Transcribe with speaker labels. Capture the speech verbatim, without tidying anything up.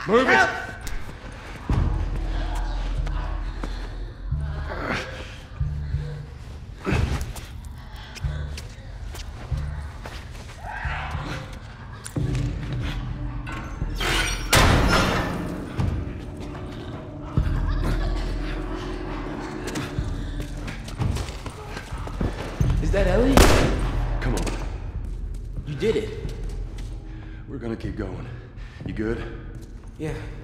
Speaker 1: Move it!
Speaker 2: Is that Ellie?
Speaker 1: Come on.
Speaker 2: You did it.
Speaker 1: We're gonna keep going. You good?
Speaker 2: Yeah.